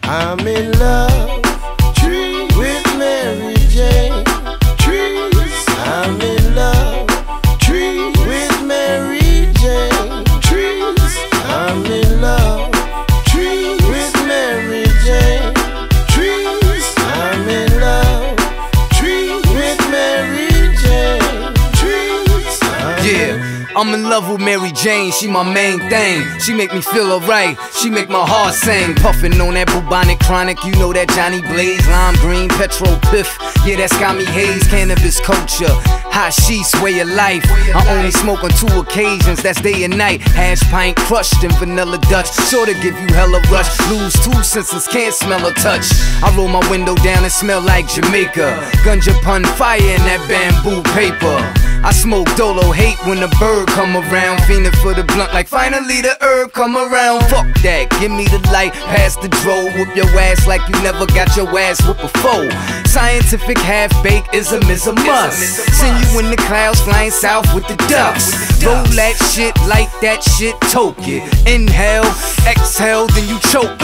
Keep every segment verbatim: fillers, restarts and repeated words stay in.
I'm in love Trees. With Mary Jane. Trees. I'm in love Trees. With Mary Jane. Trees. I'm in love Trees. With Mary Jane. Trees. I'm in love Trees. With Mary Jane. Trees. I'm Yeah. I'm in love with Mary Jane, she my main thing. She make me feel alright, she make my heart sing. Puffin' on that bubonic chronic, you know that Johnny Blaze. Lime green, petrol piff, yeah that's got me haze. Cannabis culture, hot sheets, way of life. I only smoke on two occasions, that's day and night. Hash pint crushed in vanilla Dutch, sure to give you hella rush. Lose two senses, can't smell or touch. I roll my window down and smell like Jamaica. Gunja pun fire in that bamboo paper. I smoke dolo, hate when the bird come around. Fiending for the blunt like finally the herb come around. Fuck that, give me the light, pass the dro. Whoop your ass like you never got your ass whooped before. Scientific half-baked ism is a must. Send you in the clouds flying south with the ducks. Roll that shit, light that shit, toke it. Inhale, exhale, then you choke.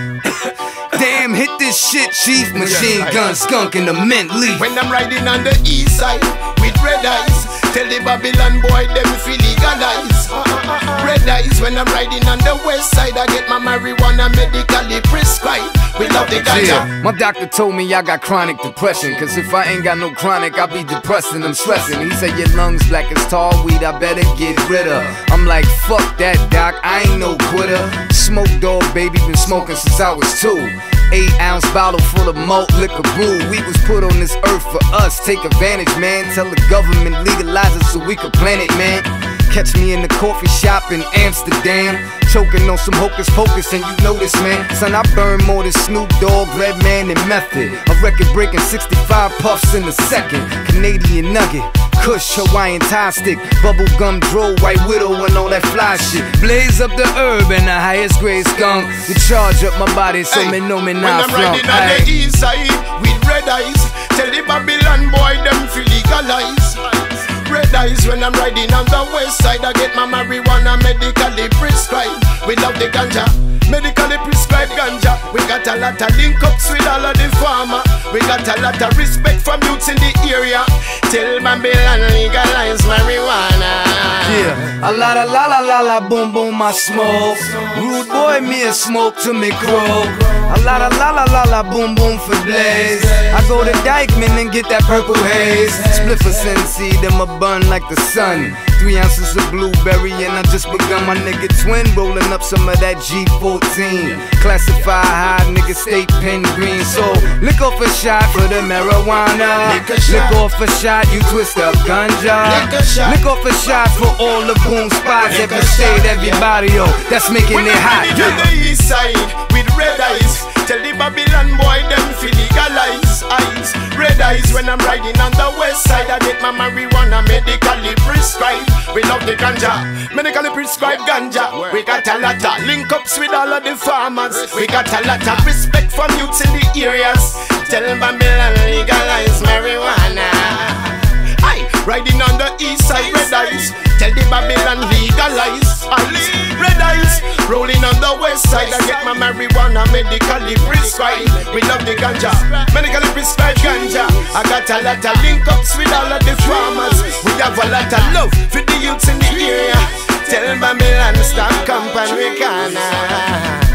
Damn, hit this shit, chief. Machine gun skunk in the mint leaf. When I'm riding on the east side with red eyes, tell the Babylon boy them feel legalize. Red eyes when I'm riding on the west side, I get my marijuana medically prescribed. We love the ganja. Yeah, my doctor told me I got chronic depression, cause if I ain't got no chronic, I be depressed and I'm stressing. He said your lungs black as tall weed, I better get rid of. I'm like, fuck that doc, I ain't no quitter. Smoke dog baby, been smoking since I was two. Eight ounce bottle full of malt liquor brew. We was put on this earth for us, take advantage man. Tell the government legalize it so we could plan it man. Catch me in the coffee shop in Amsterdam, choking on some hocus pocus and you know this man. Son, I burn more than Snoop Dogg, Redman and Method. A record breaking sixty-five puffs in a second. Canadian nugget, Kush, Hawaiian tie stick, bubblegum dro, white widow and all that fly shit. Blaze up the herb and the highest grade skunk. To charge up my body so me know me not flunk. When I'm riding on the east side with red eyes, tell the Babylon boy them feel legalize. Red eyes when I'm riding on the west side, I get my marijuana medically prescribed. We love the ganja, medically prescribed ganja. We got a lot of link ups with all of the farmer. We got a lot of respect from youths in the area. Tell Babylon legalize marijuana. Yeah, a lot of la la la la boom boom I smoke. Rude boy me a smoke to me crow. A lot of la la la la boom boom for Blaze. I go to Dykeman and get that purple haze. Split for sin seed in my bun like the sun. Three ounces of blueberry and I just begun my nigga twin. Rolling up some of that G fourteen. Classify high, nigga state pen green. So lick off a shot for the marijuana. Lick off a shot, you twist up ganja. Lick off a shot for all the boom spots. Every state, everybody, yo, that's making it hot. On the east side with red eyes, tell the Babylon boy them feel legalize. Eyes, red eyes when I'm riding on the west side, I get my marijuana medically prescribed. We love the ganja, medically prescribed ganja. We got a lot of link ups with all of the farmers. We got a lot of respect from youths in the areas. Tell Babylon legalize marijuana. Aye, riding on the east side, red eyes, tell the Babylon legalize. Eyes, red eyes, rolling on the west side, I get my marijuana medically prescribed. We love the ganja, medically prescribed ganja. I got a lot of link ups with all of the farmers. We have a lot of love for the youths in the area. Tell Babylon stop company, we can.